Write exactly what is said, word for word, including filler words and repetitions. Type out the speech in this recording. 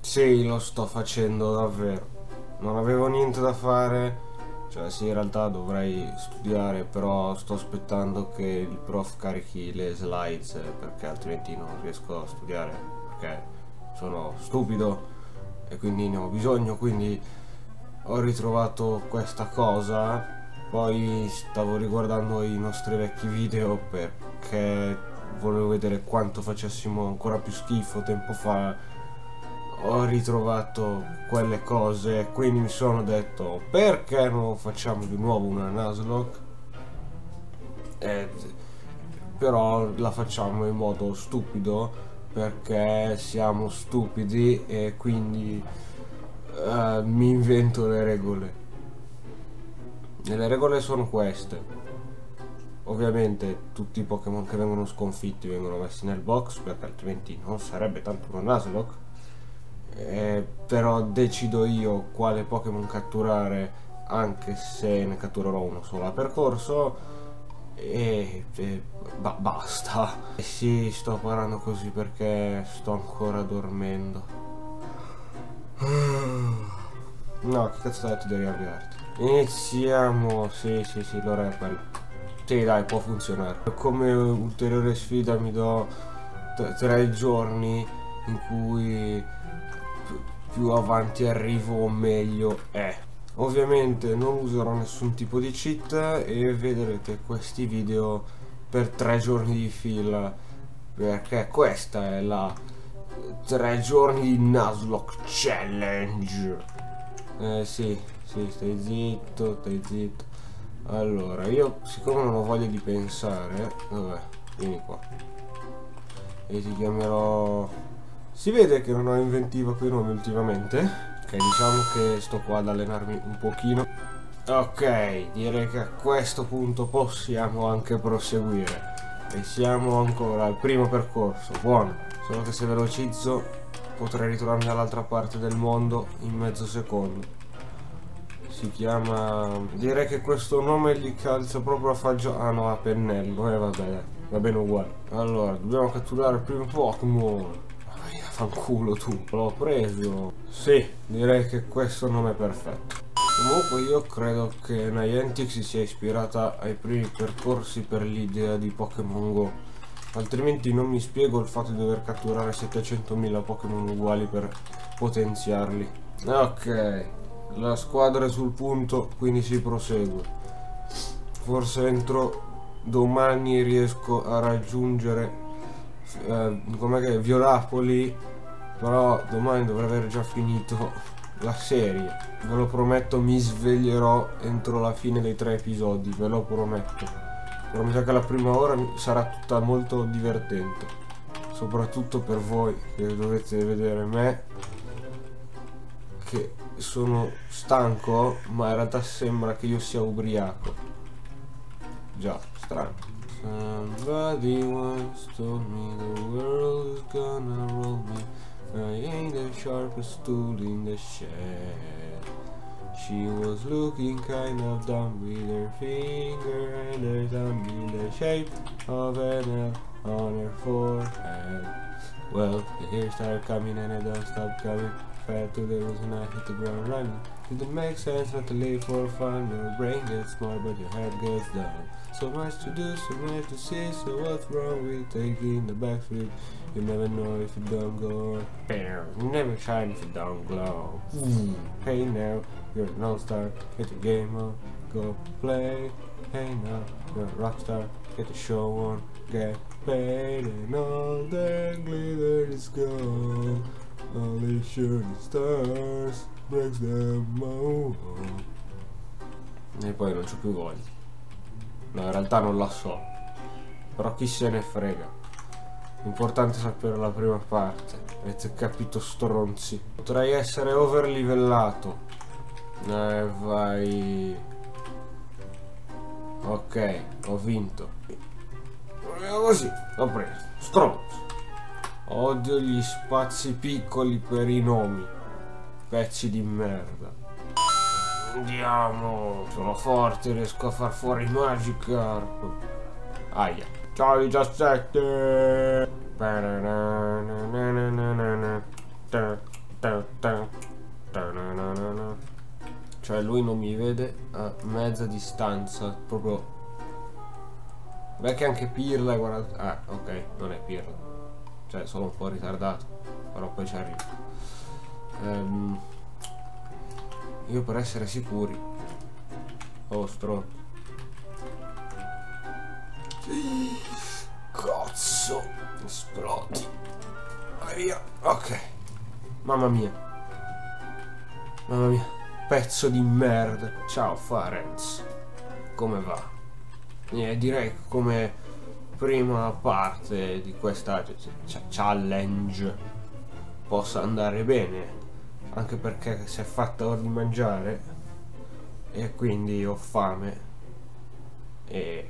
Sì, lo sto facendo davvero. Non avevo niente da fare. Cioè sì, in realtà dovrei studiare, però sto aspettando che il prof carichi le slides, eh, perché altrimenti non riesco a studiare, perché sono stupido e quindi ne ho bisogno, quindi ho ritrovato questa cosa. Poi stavo riguardando i nostri vecchi video perché volevo vedere quanto facessimo ancora più schifo tempo fa. Ho ritrovato quelle cose e quindi mi sono detto perché non facciamo di nuovo una Nuzlocke, eh, però la facciamo in modo stupido perché siamo stupidi e quindi eh, mi invento le regole e le regole sono queste. Ovviamente tutti i Pokémon che vengono sconfitti vengono messi nel box perché altrimenti non sarebbe tanto una Nuzlocke. Eh, però decido io quale Pokémon catturare, anche se ne catturerò uno solo a percorso e, e ba- basta. E sì, sto parlando così perché sto ancora dormendo. No, che cazzo detto devi avviarti? Iniziamo. Sì, sì, sì, l'ora è quella. Sì, dai, può funzionare. Come ulteriore sfida mi do t- tre giorni in cui più avanti arrivo meglio è. Ovviamente non userò nessun tipo di cheat e vedrete questi video per tre giorni di fila, perché questa è la tre giorni di Nuzlocke Challenge. Eh sì, sì, stai zitto, stai zitto. Allora, io siccome non ho voglia di pensare, vabbè, vieni qua. E ti chiamerò... Si vede che non ho inventiva coi nomi ultimamente. Ok, diciamo che sto qua ad allenarmi un pochino. Ok, direi che a questo punto possiamo anche proseguire. E siamo ancora al primo percorso, buono. Solo che se velocizzo potrei ritrovarmi dall'altra parte del mondo in mezzo secondo. Si chiama... Direi che questo nome gli calza proprio a faggio... Ah no, a pennello, eh vabbè, va bene uguale. Allora, dobbiamo catturare il primo Pokémon. Vai, fanculo tu. L'ho preso. Sì, direi che questo nome è perfetto. Comunque io credo che Niantic si sia ispirata ai primi percorsi per l'idea di Pokémon Go. Altrimenti non mi spiego il fatto di dover catturare settecentomila Pokémon uguali per potenziarli. Ok, la squadra è sul punto, quindi si prosegue. Forse entro domani riesco a raggiungere eh, com'è che è? Violapoli, però domani dovrei aver già finito la serie. Ve lo prometto, mi sveglierò entro la fine dei tre episodi, ve lo prometto. Però mi sa che la prima ora sarà tutta molto divertente, soprattutto per voi che dovete vedere me che sono stanco, ma in realtà sembra che io sia ubriaco. Già, strano. Somebody once told me the world is gonna roll me. I ain't the sharpest tool in the shed. She was looking kind of dumb with her finger and her thumb in the shape of an L on her forehead. Well, the hair started coming and it don't stop coming. Fell to the roots and I hit the ground running. Didn't make sense not to live for fun. Your brain gets smart but your head gets dumb. So much to do, so much to see. So what's wrong with taking the back street? You never know if you don't go on. You never shine if you don't glow. Hey now, you're an all-star. Get your game on, go play. Hey now, you're a rock star. Get the show on, get paid, and all that glitter is gold. All the shooting stars breaks them all. E poi non c'ho più voglia. No, in realtà non la so. Però chi se ne frega. L'importante è sapere la prima parte. Avete capito, stronzi? Potrei essere overlivellato. Eh, vai. Ok, ho vinto. Così, l'ho preso. Stronzo. Odio gli spazi piccoli per i nomi. Pezzi di merda. Andiamo. Sono forte, riesco a far fuori Magikarp. Aia. Ciao diciassette. Cioè lui non mi vede a mezza distanza, proprio. Beh, che anche Pirla, guarda. Ah, ok, non è Pirla. Cioè, è solo un po' ritardato. Però poi ci arrivo. Ehm, io per essere sicuri. Oh, stronzo. Cazzo. Esplodi. Vai via. Ok. Mamma mia. Mamma mia. Pezzo di merda. Ciao, Farenz. Come va? Eh, direi che come prima parte di questa challenge possa andare bene, anche perché si è fatta ora di mangiare e quindi ho fame e